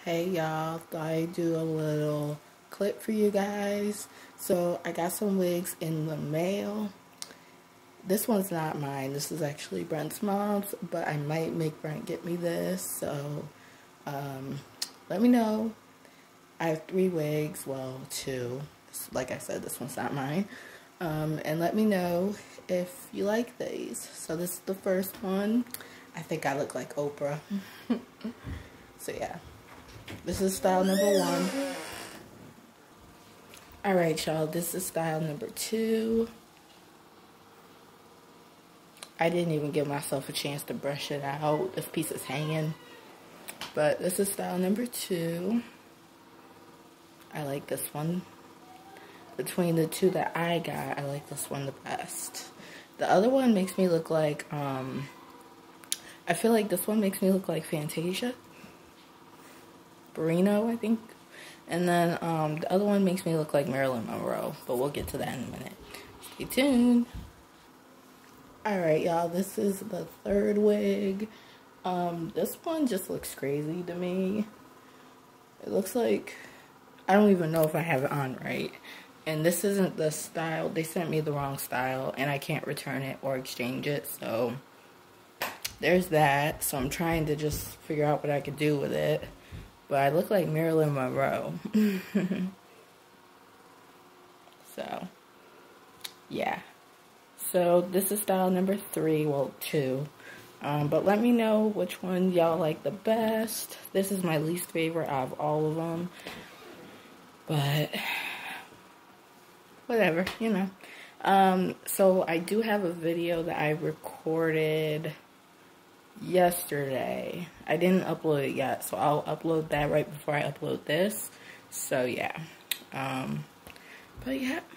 Hey y'all, thought I'd do a little clip for you guys. So I got some wigs in the mail. This one's not mine. This is actually Brent's mom's, but I might make Brent get me this. So let me know. I have 3 wigs, well 2. Like I said, this one's not mine. And let me know if you like these. So this is the first one. I think I look like Oprah. So yeah. This is style number 1. Alright, y'all. This is style number 2. I didn't even give myself a chance to brush it out. This piece is hanging. But this is style number 2. I like this one. Between the 2 that I got, I like this one the best. The other one makes me look like, I feel like this one makes me look like Fantasia. Barrino, I think. And then the other one makes me look like Marilyn Monroe. But we'll get to that in a minute. Stay tuned. Alright, y'all. This is the 3rd wig. This one just looks crazy to me. It looks like, I don't even know if I have it on right. And this isn't the style. They sent me the wrong style. And I can't return it or exchange it. So there's that. So I'm trying to just figure out what I could do with it. But I look like Marilyn Monroe. So, yeah. So, this is style number 3. Well, 2. But let me know which one y'all like the best. This is my least favorite out of all of them. But, whatever, you know. So, I do have a video that I recorded yesterday. I didn't upload it yet, so I'll upload that right before I upload this. So yeah. But yeah.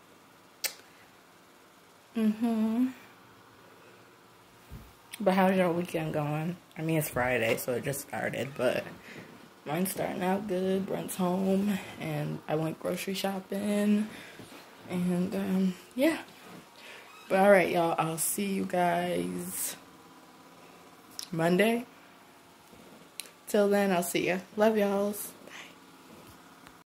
But how's your weekend going? I mean, it's Friday, so it just started, but mine's starting out good. Brent's home, and I went grocery shopping, and yeah. But alright, y'all, I'll see you guys Monday. Till then, I'll see ya. Love y'alls.